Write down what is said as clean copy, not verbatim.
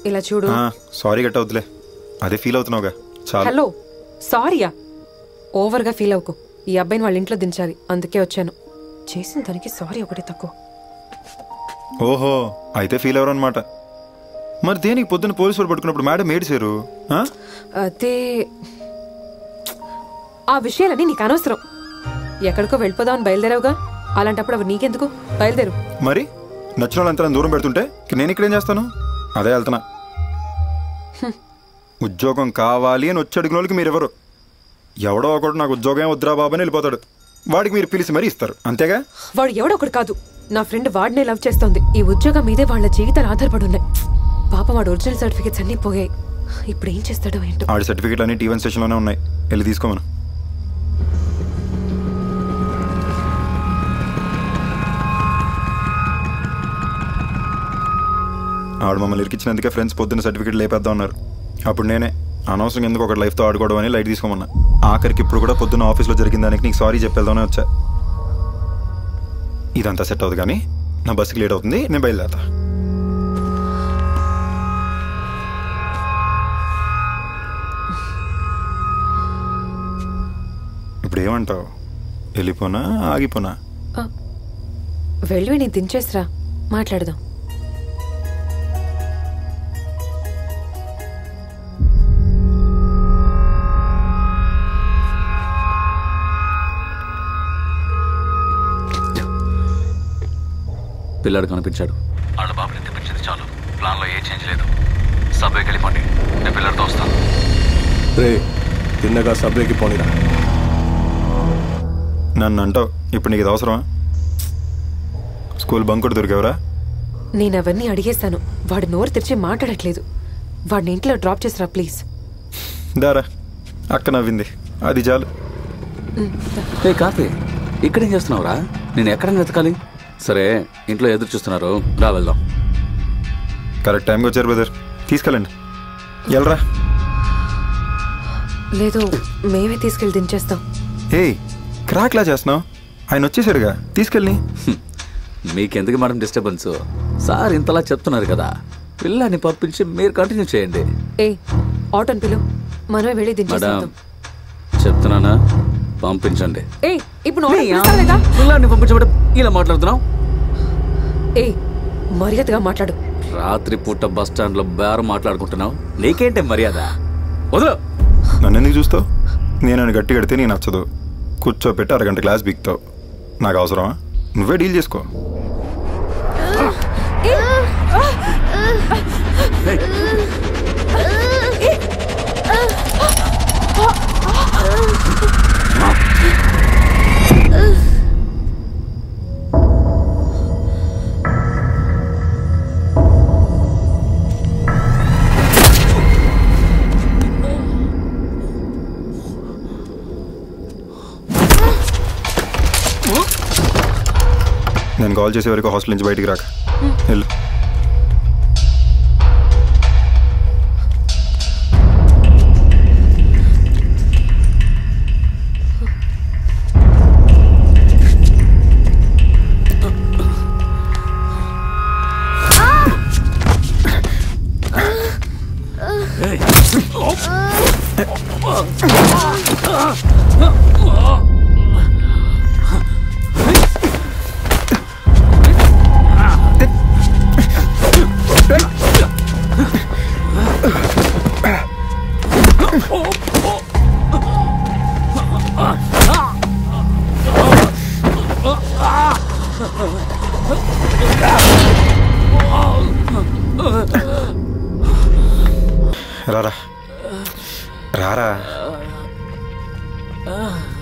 ఇలా చూడు. సారీ గట్ట వద్దులే, అదే ఫీల్ అవుతున్నావుగా. హలో, సారీయా? ఓవర్గా ఫీల్ అవ్వకు. ఈ అబ్బాయిని వాళ్ళ ఇంట్లో దించాలి, అందుకే వచ్చాను. చేసిన దానికి సారీ ఒకటి తక్కువ. ఓహో, అయితే ఫీల్ అవరు అనమాట. మరి దేనికి పొద్దున్న పోలీసు వాళ్ళు పట్టుకున్నప్పుడు మేడం ఏడిసారు? అదే, ఆ విషయాలన్నీ నీకు అనవసరం. ఎక్కడికో వెళ్ళిపోదామని బయలుదేరావుగా, అలాంటప్పుడు అవి నీకెందుకు? బయలుదేరు. మరి నచ్చిన వాళ్ళంతా దూరం పెడుతుంటే నేను ఇక్కడేం చేస్తాను? అదే వెళ్తున్నా. ఉద్యోగం కావాలి అని వచ్చి అడిగిన వాళ్ళకి మీరెవరు? ఎవడో ఒకడు నాకు ఉద్యోగం వద్దురా బాబు అని వెళ్ళిపోతాడు. వాడికి మీరు పిలిచి మరీ ఇస్తారు, అంతేగా? వాడు ఎవడో ఒకడు కాదు, నా ఫ్రెండ్ వాడినే లవ్ చేస్తోంది. ఈ ఉద్యోగం మీదే వాళ్ళ జీవితాలు ఆధారపడి ఉన్నాయి. పాపం వాడు ఒరిజినల్ సర్టిఫికేట్స్ అన్నీ పోయాయి. ఇప్పుడు ఏం చేస్తాడో ఏంటో. ఆడి సర్టిఫికేట్లు అన్ని T1 స్టేషన్లోనే ఉన్నాయి, వెళ్ళి తీసుకోమను. ఆడు మమ్మల్ని ఇరికిచ్చినందుకే ఫ్రెండ్స్ పొద్దున్న సర్టిఫికేట్ లేపేద్దాం అన్నారు. అప్పుడు నేనే అనవసరం ఎందుకు ఒకటి లైఫ్తో ఆడుకోవడం అని లైట్ తీసుకోమన్నా. ఆఖరికి ఇప్పుడు కూడా పొద్దున్న ఆఫీస్లో జరిగిన దానికి నీకు సారీ చెప్పేద్దామని వచ్చా. ఇదంతా సెట్ అవుతుంది కానీ నా బస్సుకి లేట్ అవుతుంది, నేను బయలుదేరతా. ఇప్పుడు ఏమంటావు? వెళ్ళిపోనా ఆగిపోనా? వెళ్ళి నీ దించేసిరా, మాట్లాడదాం. పిల్లాడు కనిపించాడు. వాళ్ళ బాబుని తెప్పించింది చాలు, ప్లాన్లో ఏ చేంజ్ లేదు. సబ్వేకి వెళ్ళిపోండి, నేను పిల్లడితో వస్తాను. రే, తిన్నగా సబ్వేకి పోనీరా. నన్ను అంటావు, ఇప్పుడు నీకు ఇది అవసరమా? స్కూల్ బంక్ కూడా దొరికావరా? నేను అవన్నీ అడిగేశాను, వాడు నోరు తెరిచి మాట్లాడట్లేదు. వాడిని ఇంట్లో డ్రాప్ చేసిరా ప్లీజ్. దారా, అక్క నవ్వింది, అది చాలు. ఏ కాఫీ, ఇక్కడేం చేస్తున్నావురా? నేను ఎక్కడ వెతకాలి? సరే, ఇంట్లో ఎదురు చూస్తున్నారు, రా వెళ్దాం. కరెక్ట్ టైంకి వచ్చారు బ్రదర్, తీసుకెళ్ళండి. వెళ్ళరా. లేదు, మేమే తీసుకెళ్ళి దించేస్తాం. ఏయ్, క్రాక్లా చేస్తున్నావు? ఆయన వచ్చేసారుగా, తీసుకెళ్ళి. మీకెందుకు మేడం డిస్టర్బెన్స్? సార్ ఇంతలా చెప్తున్నారు కదా, పిల్లాన్ని పంపించి మీరు కంటిన్యూ చేయండి. ఏ ఆటోని పిలు, మనమే వెళ్ళి దించేస్తాం. చెప్తున్నానా, పంపించండి. ఏ ఇప్పుడు పిల్లాన్ని పంపించబడి ఇలా మాట్లాడుతున్నావు? ఏ మర్యాదగా మాట్లాడు. రాత్రి పూట బస్ స్టాండ్ లో బేరం మాట్లాడుకుంటున్నావు, నీకేంటే మర్యాద? వదలు. నన్ను ఎందుకు చూస్తావు? నేను గట్టి కడితే నీ నచ్చదు, కూర్చోపెట్టి అరగంట క్లాస్ బిక్తావు. నాకు అవసరమా? నువ్వే డీల్ చేసుకో. నేను కాల్ చేసే వరకు హాస్టల్ నుంచి బయటికి రాక వెళ్ళు. రారా రారా.